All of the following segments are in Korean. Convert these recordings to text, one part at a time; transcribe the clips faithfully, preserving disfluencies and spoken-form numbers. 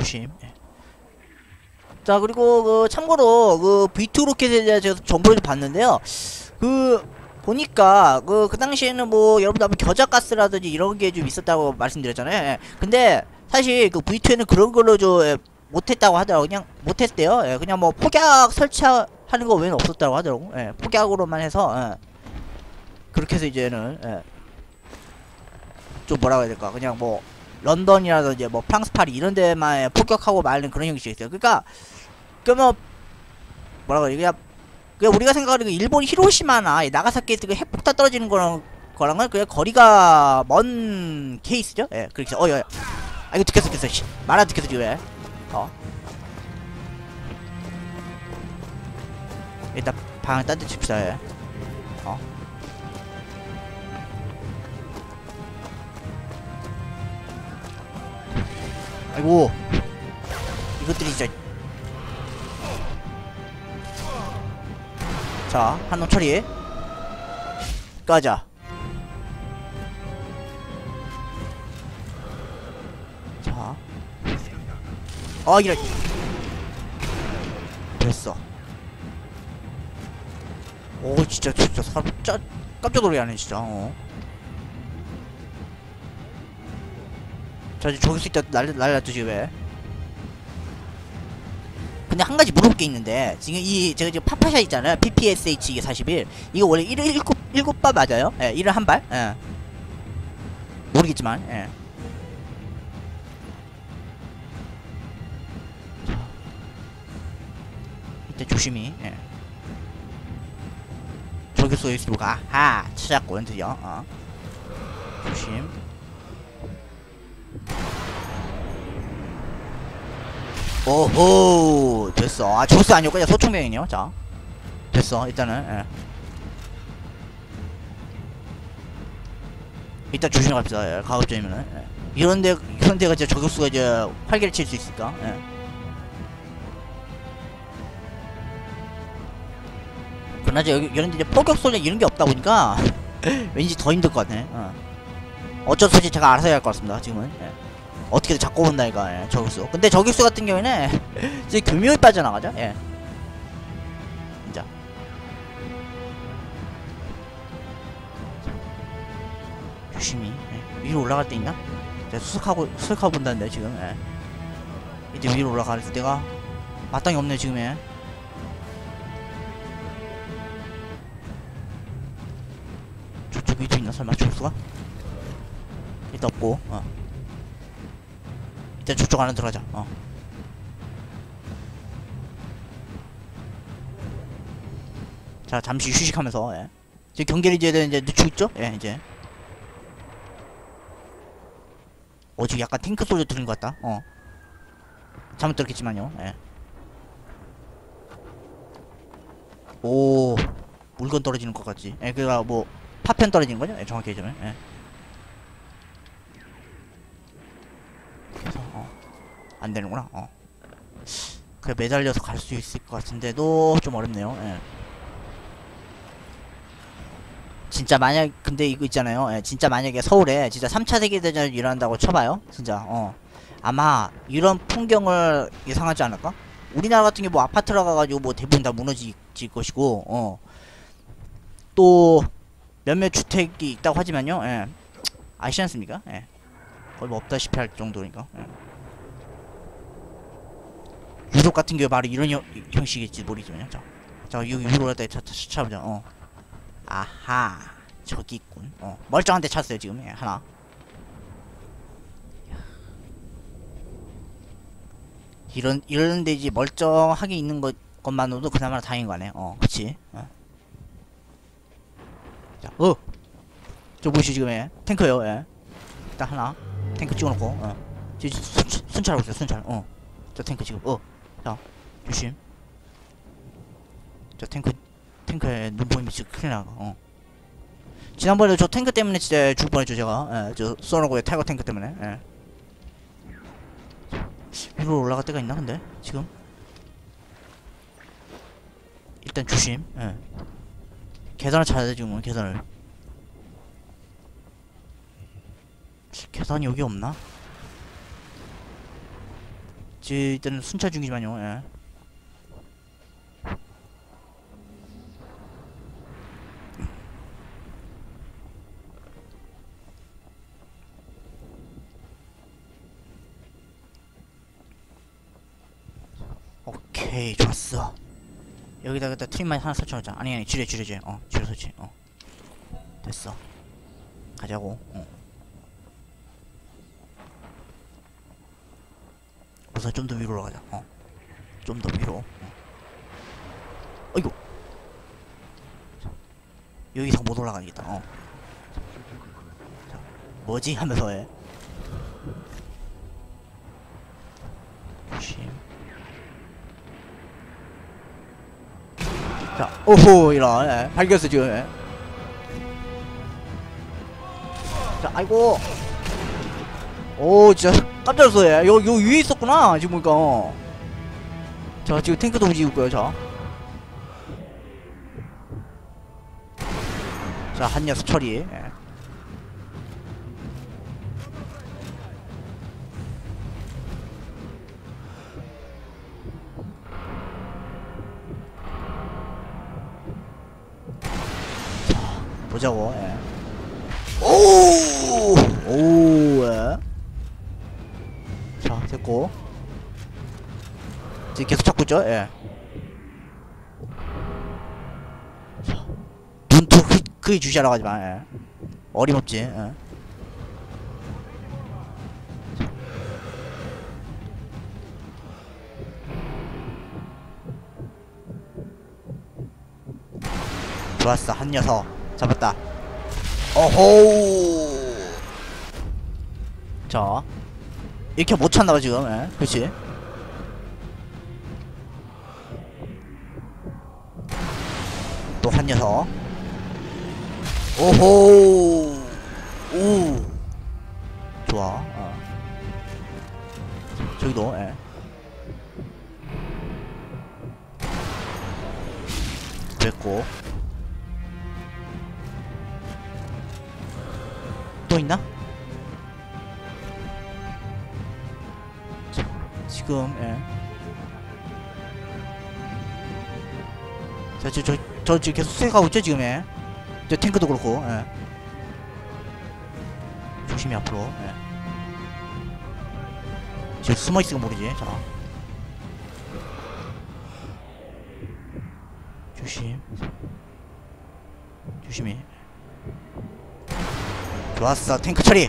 조심. 예. 자, 그리고 그 참고로 그 브이 투 로켓에 대해서 정보를 봤는데요. 그 보니까 그 그 당시에는 뭐 여러분들 한번 겨자가스라든지 이런 게 좀 있었다고 말씀드렸잖아요. 예. 근데 사실 그 브이 투에는 그런 걸로 좀 예, 못했다고 하더라고. 그냥 못했대요. 예. 그냥 뭐 폭약 설치하는 거 외에는 없었다고 하더라고. 예. 폭약으로만 해서 예. 그렇게 해서 이제는 예. 좀 뭐라고 해야 될까? 그냥 뭐 런던이라든지 뭐 프랑스 파리 이런 데만 폭격하고 말는 그런 형식이 있어요. 그러니까 그뭐 뭐라고 해야 그냥 그냥 우리가 생각하는 그 일본 히로시마나 나가사키에 그 핵폭탄 떨어지는 거랑 거랑은 그냥 거리가 먼 케이스죠. 예, 그렇게 어여. 아 이거 듣겠어, 듣겠어. 씨. 말안 듣겠어 지금 왜? 어. 일단 방을 딴 데 칩시다. 예. 어. 아이고. 이것들이 진짜. 자, 한놈 처리. 까자. 자. 아, 이래. 됐어. 오, 진짜, 진짜, 사람, 짜, 깜짝 놀래하네, 진짜, 어. 자, 이제 저기서 있다, 날, 날랐죠, 지금 왜. 근데 한 가지 물어볼 게 있는데, 지금 이, 제가 지금 파파샷 있잖아요. 피피에스에이치 이게 사십일. 이거 원래 일일 일곱, 일곱 발 맞아요? 예, 일일 한 발? 예. 모르겠지만, 예. 이때 조심히, 예. 저기서 유튜브가, 아하, 찾았군, 드디어, 어. 조심. 오호 됐어. 아 조스 아니었고 그냥 소총병이네요. 자 됐어. 일단은 예. 일단 조심히 갑시다. 예. 가급적이면은 예. 이런데 이런데가 이제 저격수가 이제 활개를 칠 수 있을까? 예. 그나저 여기 이런데 이제 포격 소리 이런 게 없다 보니까 왠지 더 힘들 것 같네. 어. 어쩔 수 없이 제가 알아서 해야 할 것 같습니다. 지금은. 예. 어떻게든 잡고 본다니까. 예, 저격수. 근데 저격수 같은 경우에는 이제 교묘히 빠져나가죠. 예. 진짜. 조심히. 예. 위로 올라갈 때 있나? 제가 수색하고 수색하고 본다는데 지금. 예. 이제 위로 올라갈 때가 마땅히 없네 지금. 예. 저쪽 위도 있나 설마 저격수가? 일단 없고. 어. 일단 저쪽 안에 들어가자. 어. 자 잠시 휴식하면서 예. 이제 경계를 이제 이제 늦추고 있죠? 예 이제. 어 지금 약간 탱크 소리 들린 것 같다. 어. 잘못 들었겠지만요. 예. 오 물건 떨어지는 것 같지. 예 그니까 뭐 파편 떨어지는 거죠? 예 정확히 얘기하면. 예. 그래서 어. 안 되는구나. 어. 그래 매달려서 갈 수 있을 것 같은데도 좀 어렵네요. 예. 진짜 만약 근데 이거 있잖아요. 예, 진짜 만약에 서울에 진짜 삼 차 세계대전이 일어난다고 쳐봐요. 진짜 어 아마 이런 풍경을 예상하지 않을까? 우리나라 같은 게 뭐 아파트라 가가지고 뭐 대부분 다 무너질 것이고 어 또 몇몇 주택이 있다고 하지만요. 예. 아시지 않습니까? 예. 거의 뭐 없다시피 할 정도니까. 예. 유럽 같은 경우 바로 이런 형, 형식일지 모르겠지만요. 자, 자 여기 위로 갔다 찾아보자. 어. 아하 저기 있군. 어 멀쩡한 데 찾았어요 지금. 예, 하나. 이런 이런 데지 멀쩡하게 있는 것 것만으로도 그나마 다행인 거네. 어 그치. 어. 자, 어. 저 보이시죠 지금. 예. 탱크요. 예. 일단 하나 탱크 찍어놓고. 어. 지금 순, 순찰하고 있어요. 순찰. 어. 저 탱크 지금. 어. 자 조심. 저 탱크 탱크에 눈 보이면 진짜 큰일 나가. 어. 지난번에 저 탱크 때문에 진짜 죽을 뻔했죠 제가. 예, 저 쏘라고의 타이거 탱크 때문에. 예. 위로 올라갈 데가 있나 근데 지금? 일단 조심. 예. 계단을 찾아야 돼 지금은. 계단을. 계단이 여기 없나? 지 일단은 순찰 중이지만요. 예. 오케이, 좋았어. 여기다가 트림만 하나 설치하자. 아니 아니 지뢰 지뢰 지뢰. 어 지뢰 설치. 어 됐어. 가자고. 어. 우선 좀 더 위로 올라가자. 어. 좀 더 위로. 어. 어이구. 여기 이상 못 올라가겠다. 어. 자, 뭐지 하면서 해. 조심. 자, 오호, 이런, 예. 발견했어, 지금, 예. 자, 아이고. 오, 진짜, 깜짝 놀랐어, 예. 요, 요 위에 있었구나, 지금 보니까. 어. 자, 지금 탱크도 움직이고 있고요, 자. 자, 한 녀석 처리, 예. 보자고. 예. 오! 오! 예. 자, 됐고. 지금 계속 찾고 있죠? 예. 자, 눈도 크, 크게 주시하라고 하지마. 예. 어림없지. 예. 좋았어, 한 녀석 잡았다. 어호. 자, 이렇게 못 찾나봐 지금. 예. 그렇지. 또 한 녀석. 오호. 오. 좋아. 어. 저기도. 예. 됐고. 또 있나? 자, 지금, 예. 자, 저, 저, 저 지금 계속 수색하고 있죠, 지금, 예. 저 탱크도 그렇고, 예. 조심히 앞으로, 예. 지금 숨어있으면 모르지, 자. 조심. 조심히. 좋았어, 탱크 처리.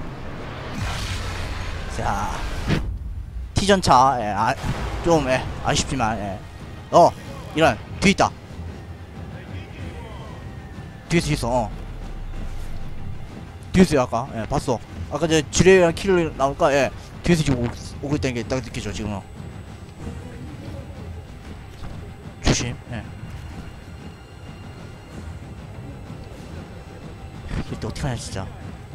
자, T전차. 예, 아, 좀 예, 아쉽지만. 예. 어, 이런 뒤에 있다. 뒤에서 있어. 어. 뒤에서 아까 예, 봤어. 아까 저 지뢰랑 킬을 나올까. 예, 뒤에서 지금 오, 오고 있다는 게 딱 느껴져 지금. 어. 조심. 예. 이때 어떻게 하냐 진짜.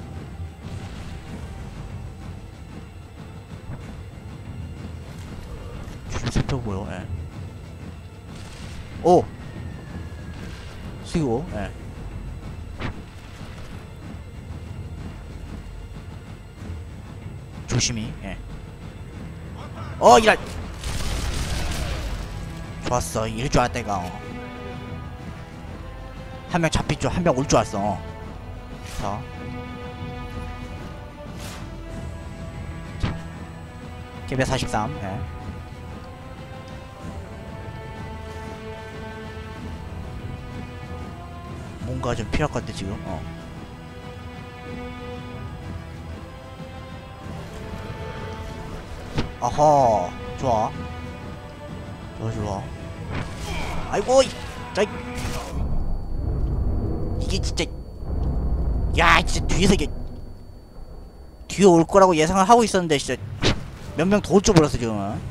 살펴보여. 예. 오! 쓰고, 예. 조심히, 예. 어, 이랄! 좋았어. 이럴 줄 알았다, 이거. 어. 한 명 잡힐 줄, 한 명 올 줄 알았어. 어. 자. 개별 사십삼, 예. 뭔가 좀 필요할 것 같아 지금. 어. 아하, 좋아. 좋아 좋아. 아이고, 자, 이게 진짜, 야, 진짜 뒤에서 이게 뒤에 올 거라고 예상을 하고 있었는데 진짜 몇 명 더 올 줄 몰랐어 지금은.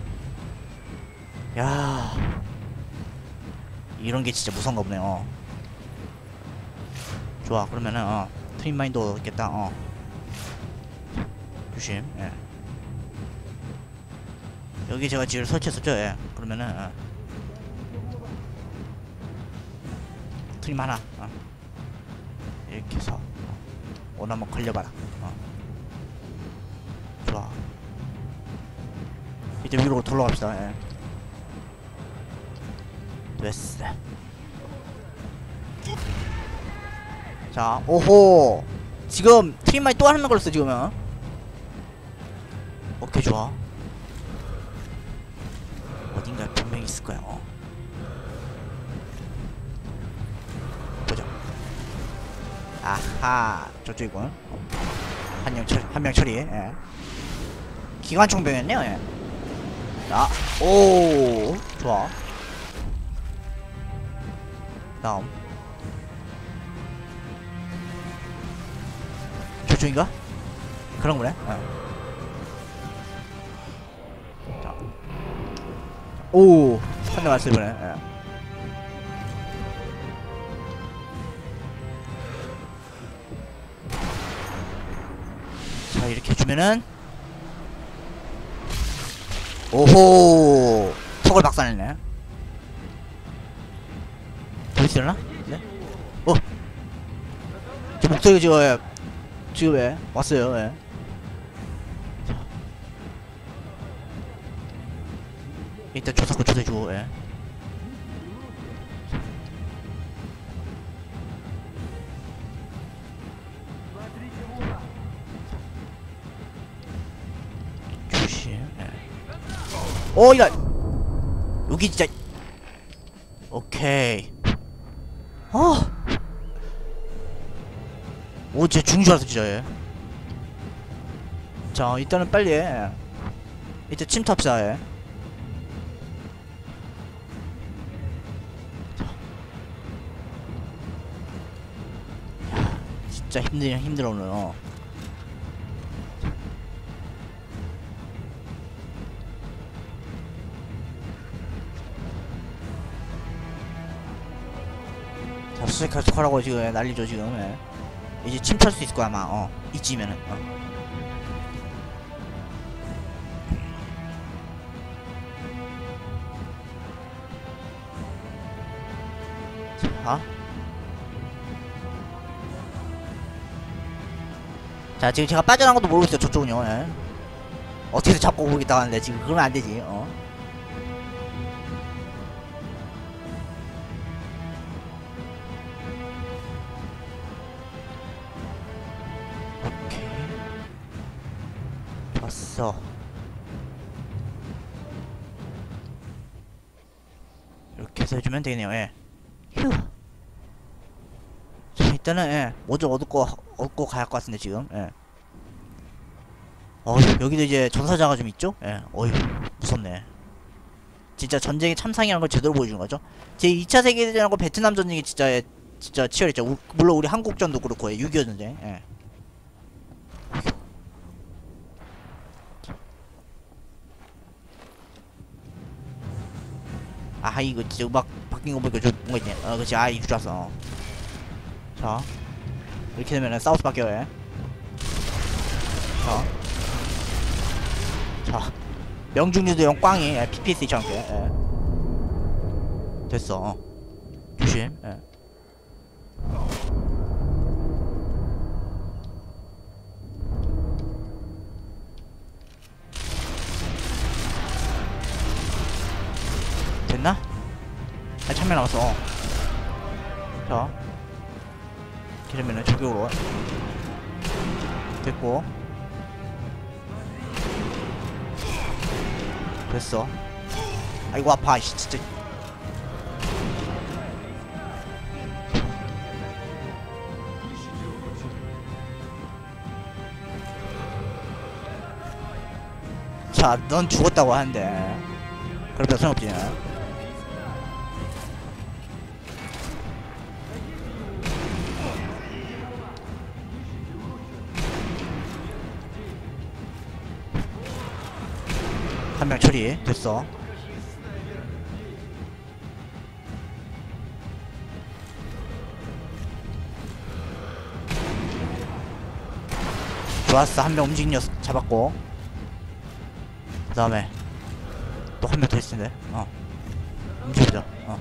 야, 이런 게 진짜 무서운가 보네. 어. 좋아, 그러면은 어 트윈마인도 얻겠다. 어 조심. 예. 여기 제가 지를 설치했었죠. 예. 그러면은 어. 트윈 하나. 어. 이렇게 해서 어. 오늘 한번 걸려봐라. 어. 좋아. 이제 위로 돌아갑시다. 예. 됐어. 자, 오호. 지금 트림마이 또 하는 걸었어 지금은. 오케이, 좋아. 어딘가 분명히 있을 거야. 어. 보자. 아하, 저쪽이군. 한 명 처리, 한 명 처리. 예. 기관총병이었네요. 예. 자, 오, 좋아. 다음. 저쪽인가? 그런 거네. 예. 자, 오, 한 대 맞았어 이번에. 예. 자, 이렇게 해주면은 오호, 턱을 박살냈네. 더 있으려나? 네? 어! 저 목소리가 지금 왜, 지금 왜 왔어요. 예. 자. 일단 조사고 조사해주고. 예. 조심. 예. 오, 이런! 여기 진짜. 오케이. 아. 오, 진짜 죽은 줄 알았어 진짜. 예. 자, 일단은 빨리. 예. 이제 침탑사. 예. 자. 야, 진짜 힘들 힘들어 오늘. 어. 자, 수색할 척하라고 지금. 예, 난리죠 지금. 예. 이제 침투할 수 있을 거야 아마. 어, 이쯤이면은. 어. 자, 자, 지금 제가 빠져나간 것도 모르고 있어요 저쪽은요. 예. 어떻게든 잡고 오겠다 하는데 지금 그러면 안 되지. 어. 왔어. 이렇게 해서 해주면 되겠네요. 예. 휴. 자, 일단은 예, 뭐 좀 얻고 얻고 가야 할 것 같은데 지금. 예. 어, 여기도 이제 전사자가 좀 있죠? 예. 어휴, 무섭네. 진짜 전쟁의 참상이라는 걸 제대로 보여주는 거죠. 제 이 차 세계대전하고 베트남 전쟁이 진짜 예, 진짜 치열했죠. 우, 물론 우리 한국전도 그렇고 예, 육이오 전쟁. 예. 아, 이거 진짜 음악 바뀐 거 보니까 좀 뭔가 있네. 어, 그치. 아, 이거 좋았어. 어. 자, 이렇게 되면은 사우스 바뀌어요. 예. 자, 자, 명중률도 꽝이. 예, 피피에스처럼. 예. 됐어. 어. 조심. 예. 됐나? 아, 참여 남았어. 어. 자, 이러면은 저격으로 됐고. 됐어. 아이고 아파. 씨, 진짜. 자, 넌 죽었다고 하는데 그럴 별 소용없지. 한 명 처리 됐어. 좋았어. 한 명 움직인 녀석 잡았고. 그 다음에 또 한 명 더 있을 텐데. 어, 움직여보자. 어,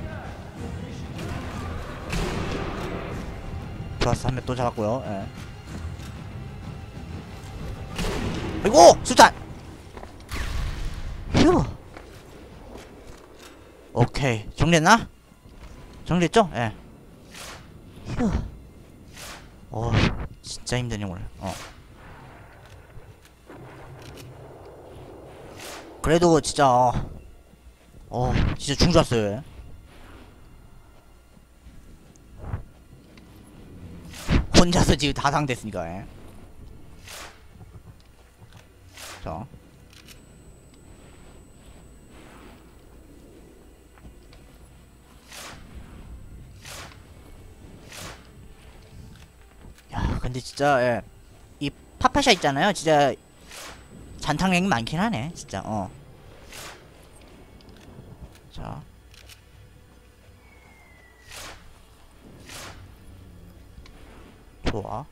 좋았어. 한 명 또 잡았고요. 예. 아이고! 수탄! 휴. 오케이. 정리했나? 정리했죠? 예. 휴. 어, 진짜 힘드네, 오늘. 어. 그래도 진짜, 어, 어 진짜 죽은 줄 알았어요. 예. 혼자서 지금 다 상됐으니까, 예. 자. 야, 근데 진짜, 예. 이 파파샤 있잖아요. 진짜, 잔탕량이 많긴 하네. 진짜, 어. 자. 좋아.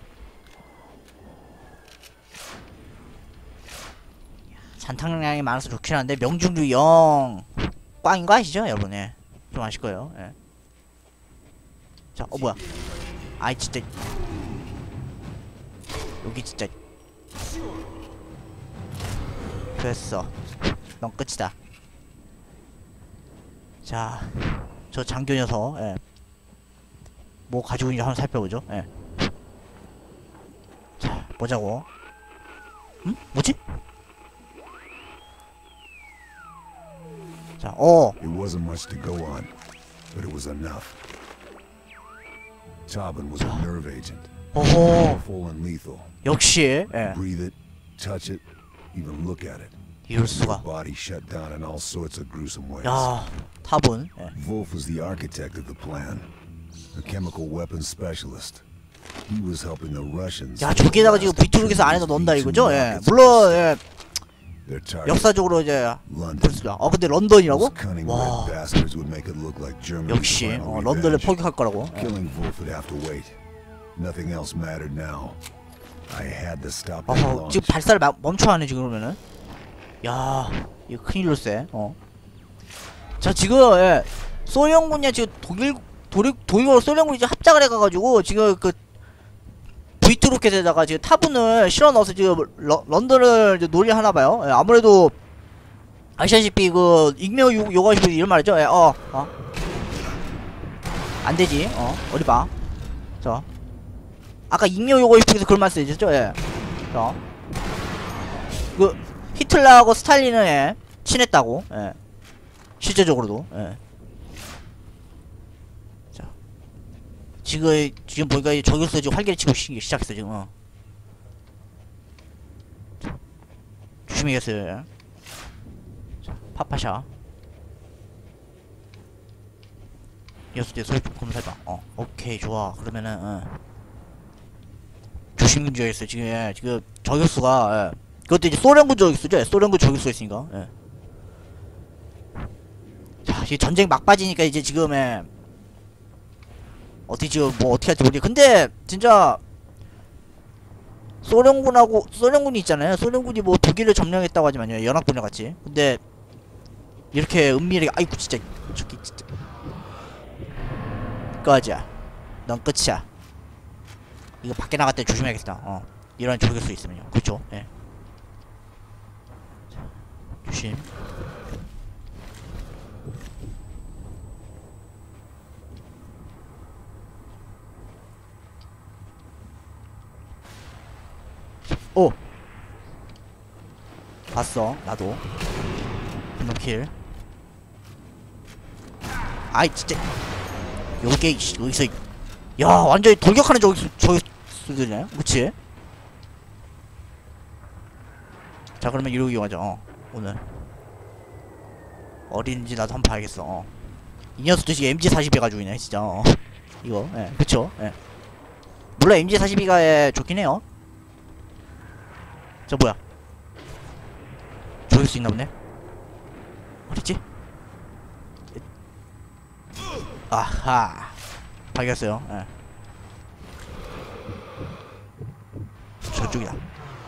잔탕량이 많아서 좋긴 한데 명중률 영 꽝인 거 아시죠 여러분? 예. 좀 아실 거예요. 예. 자, 어 뭐야? 아이 진짜 여기 진짜 됐어. 넌 끝이다. 자, 저 장교 녀석, 예. 뭐 가지고 있는지 한번 살펴보죠. 예. 자, 보자고. 응? 뭐지? 자, 어. It wasn't much to go on, but it was enough. Tobin was a nerve agent, 오호. powerful and lethal. 역시, 예. Breathe it, touch it, even look at it. 이럴 Your 수가. body shut down in all sorts of gruesome ways. 야, 탑은. 예. Wolf was the architect of the plan, a chemical weapons specialist. He was helping the Russians. 야, 저기다가 지금 비투룩에서 안에다 넣는다 이거죠? 예. 물론, 예. Their target, 역사적으로 이제 London. 그렇습니다. 어 근데 런던이라고? Those cunning 와, red bastards would make it look like Germany's 역시 final 어, 런던을 revenge. 포격할 거라고. 예. Killing Wolf would have to wait. Nothing else mattered now. I had to stop that 어허, launch. 지금 발사를 마, 멈춰야 하네 지금 그러면은. 야, 이거 큰일일세. 어. 자, 지금 예. 소련군이야 지금 독일 독일 독일과 소련군이 지금 합작을 해가가지고 지금 그 브이투 로켓에다가 지금 타분을 실어 넣어서 지금 러, 런던을 이제 놀이하나봐요. 예, 아무래도 아시다시피 그 익명 요, 요구하시고 이런 말이죠. 예, 어, 어. 안 되지. 어, 어디 봐. 자, 아까 익명 요구하시고서 그런 말씀 해주셨죠. 예. 자, 그 히틀러하고 스탈린은 예, 친했다고. 예. 실제적으로도. 예. 자, 지금 지금 보니까 저기서 지금 활개를 치고 시, 시작했어 지금. 어. 자, 조심해야겠어요. 예. 자, 파파샤. 이었을 때 소리 좀 검사해봐. 어, 오케이 좋아. 그러면은 어. 조심 문제였어요 지금. 예. 지금 저격수가 예. 그것도 이제 소련군 저격수죠. 예. 소련군 저격수가 있으니까. 예. 자, 이제 전쟁 막바지니까 이제 지금 예. 어떻게 지금 뭐 어떻게 할지 모르겠. 근데 진짜 소련군하고 소련군이 있잖아요. 소련군이 뭐 독일을 점령했다고 하지만요. 연합군이랑 같이. 근데 이렇게 은밀하게 아이고 진짜 저기 진짜 꺼져. 넌 끝이야. 이거 밖에 나갈 때 조심해야겠다. 어. 이런 저격수 있으면요. 그렇죠? 예. 자, 조심. 오! 봤어, 나도. 한번 킬. 아이, 진짜. 요게, 이씨, 여기서. 야, 완전히 돌격하는 저기, 저기, 수들이네? 그치? 자, 그러면 이러고 이용하자, 어. 오늘. 어딘지 나도 한번 봐야겠어, 어. 이 녀석도 지금 엠지 사십 해가지고 있네, 진짜, 어. 이거, 예, 그쵸? 예. 물론 엠지 사십이가 예, 좋긴 해요. 저 뭐야? 저길 수 있나 보네? 어딨지? 아하. 발견했어요. 예. 저쪽이다.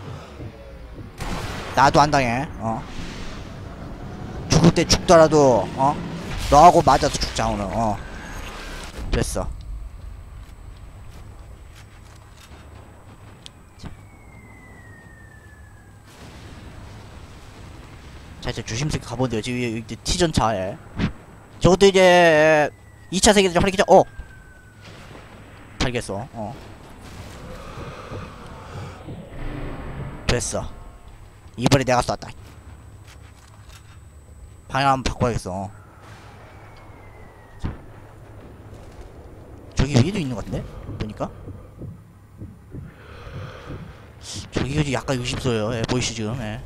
나도 안 당해. 어. 죽을 때 죽더라도 어. 너하고 맞아서 죽자 오늘. 어. 됐어. 자, 이제 조심스럽게 가본대요. 지금 여기 이제 T전차에. 저것도 이제 이 차 세계대전 활기죠. 어. 알겠어. 어. 됐어. 이번에 내가 쐈다. 방향 한번 바꿔야겠어. 저기 위에도 있는 것 같은데? 보니까? 저기 약간 의심스러워요. 예, 보이시 지금. 예.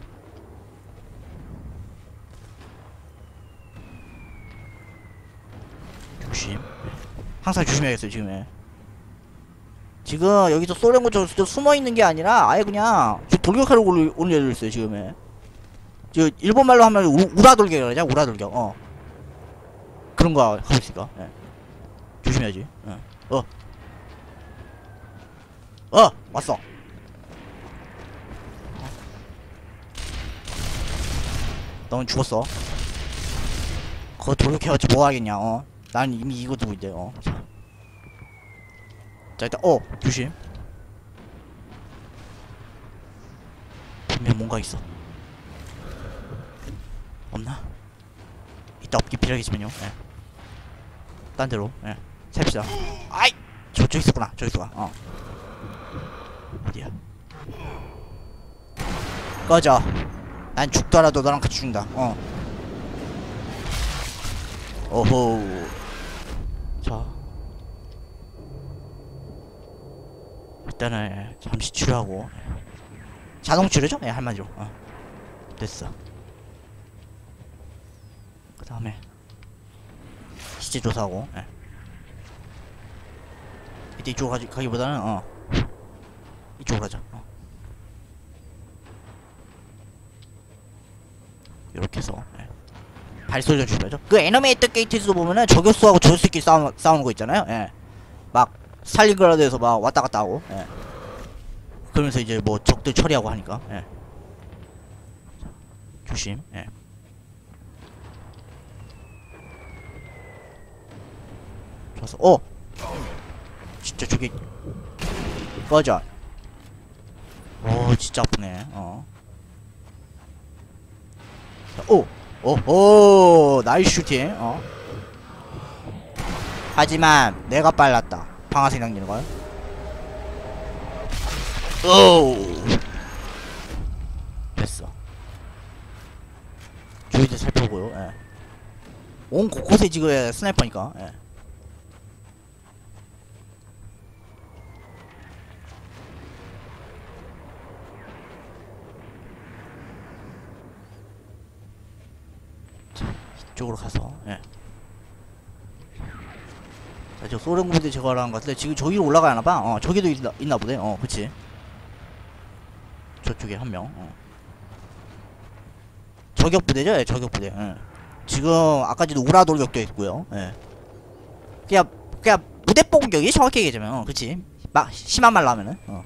조심. 항상 조심해야겠어요 지금. 예. 지금 여기서 소련군 저 숨어있는 게 아니라 아예 그냥 지금 돌격하러 올려있어요 지금. 예. 저 일본말로 하면 우, 우라돌격이라고 하죠. 우라돌격. 어. 그런 거 하고 있으니까. 예. 조심해야지. 예. 어. 어! 왔어. 넌 죽었어. 그거 돌격해봤자 뭐 하겠냐. 어. 난 이미 이거 두고 있대. 어. 자, 자 일단 어 조심. 분명 뭔가 있어. 없나? 이따 없긴 필요하겠지만요. 예. 딴 데로. 예. 셉시다. 아이! 저쪽 있었구나. 저기 있었구나. 어. 어디야? 꺼져. 난 죽더라도 너랑 같이 죽는다. 어. 오호. 자. 일단은 예, 잠시 치료하고. 예. 자동 치료죠? 예, 한마디로. 어. 됐어. 그 다음에 시체 조사하고. 예. 이때 이쪽으로 가지, 가기보다는 어 이쪽으로 가자. 어. 이렇게 해서. 예. 발소리가 중요하죠. 그 애니메이터 게이트에서 보면은 저격수하고 저격수끼리 싸우, 싸우는 거 있잖아요. 예. 막 스탈린그라드에서 막 왔다 갔다 하고. 예. 그러면서 이제 뭐 적들 처리하고 하니까. 예. 조심. 예. 좋았어. 어! 진짜 저기 꺼져. 오 진짜 아프네. 어. 오! 오호! 나이스 슈팅. 어. 하지만 내가 빨랐다. 방아쇠 당기는걸. 오! 됐어. 주위도 살펴보고요. 예. 온 곳곳에 지금 스나이퍼니까. 예. 이쪽으로 가서. 예. 자, 저 소련 군대 제거하는 것 같은데 지금 저기로 올라가나봐. 어, 저기도 있나, 있나 보네. 어, 그치. 저쪽에 한 명. 어. 저격부대죠? 예, 저격부대. 예. 지금 아까 전에 우라 돌격도 있고요. 예. 그냥 그냥 무대포 공격이 정확히 얘기하자면. 어, 그치. 막 심한 말로 하면은. 어.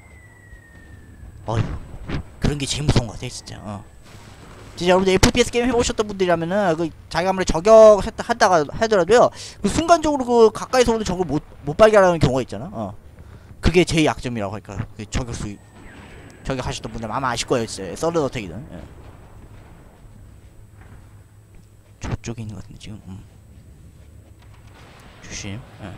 어휴. 그런 게 제일 무서운 것 같아, 진짜. 어. 진짜 여러분들 에프피에스 게임 해보셨던 분들이라면은 그 자기가 아무리 저격했다가 하더라도요 그 순간적으로 그 가까이서 오는 적을 못, 못 발견하는 경우가 있잖아. 어. 그게 제일 약점이라고 할까. 그 저격수 저격하셨던 분들 아마 아실 거예요. 진짜 썰른 어택이든. 예. 저쪽에 있는 것 같은데 지금. 음. 조심. 예.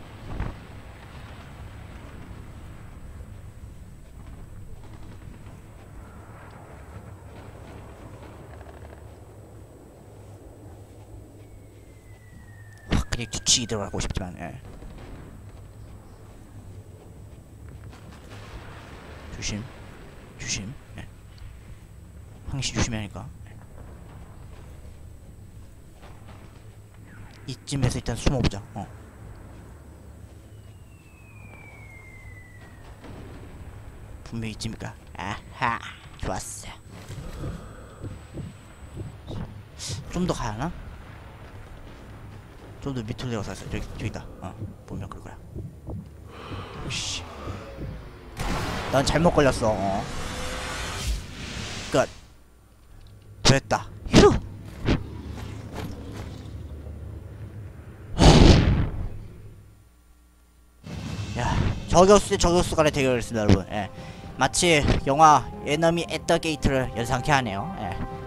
그냥 뒤치기 들어가고 싶지만. 예. 조심. 조심. 예. 항시 조심해야 하니까. 예. 이쯤에서 일단 숨어보자. 어. 분명히 이쯤일까. 아하. 좋았어. 좀 더 가야하나? 좀 더 밑으로 내려가서 왔어. 저기, 저기다. 어, 보면 그럴 거야. 씨. 난 잘못 걸렸어. 어. 끝. 됐다. 휴. 야, 저격수 저격수 간의 대결이었습니다, 여러분. 예. 마치 영화 에너미 앳 더 게이트를 연상케 하네요. 예.